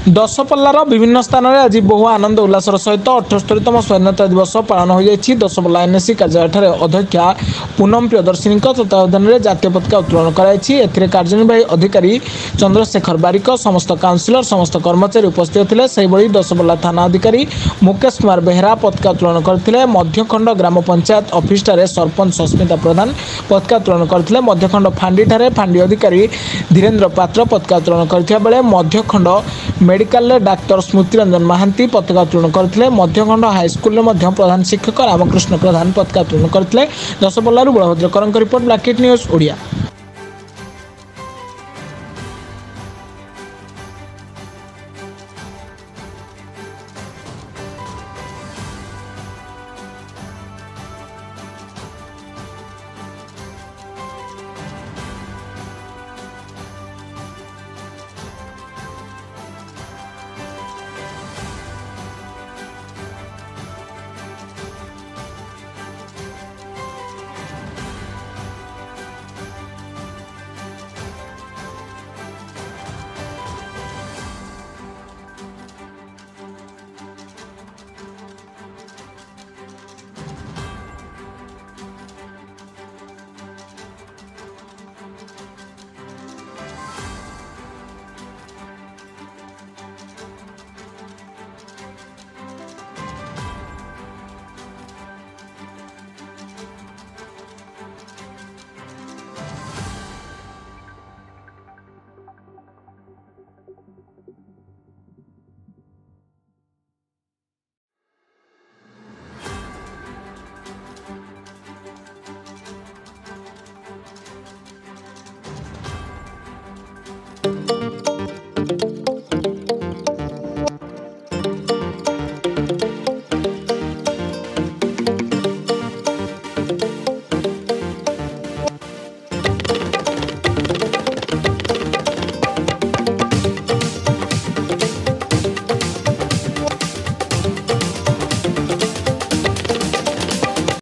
दशपल्लार विभिन्न स्थान में आज बहु आनंद उल्लासर सहित 78तम स्वाधीनता दिवस पालन हो जाएगी। दशपल्ला एनएससी कार्यालय अध्यक्षा पूनम प्रियदर्शिनी तत्वावधान में जातीय पताका उत्तोलन कर कार्यनिर्वाही अधिकारी चंद्रशेखर बारिक समस्त काउंसिलर समस्त कर्मचारी उपस्थित थे। से दशपल्ला थाना अधिकारी मुकेश कुमार बेहरा पताका उत्तोलन करते। मध्यखंड ग्राम पंचायत ऑफिस सरपंच सस्मिता प्रधान पताका उत्तोलन करते। मध्यखंड फांडी फांडी अधिकारी धीरेन्द्र पात्र पताका उत्तोलन करथिबा बेले मध्यखंड मेडिकल डाक्टर स्मृतिरंजन महांती पताका उत्तोलन करते। मध्यखंड हाईस्कल प्रधान शिक्षक रामकृष्ण प्रधान पताका उत्तोलन करते। दशपल्लारू बलभद्र करंक रिपोर्ट ब्लैकेट न्यूज ओडिया।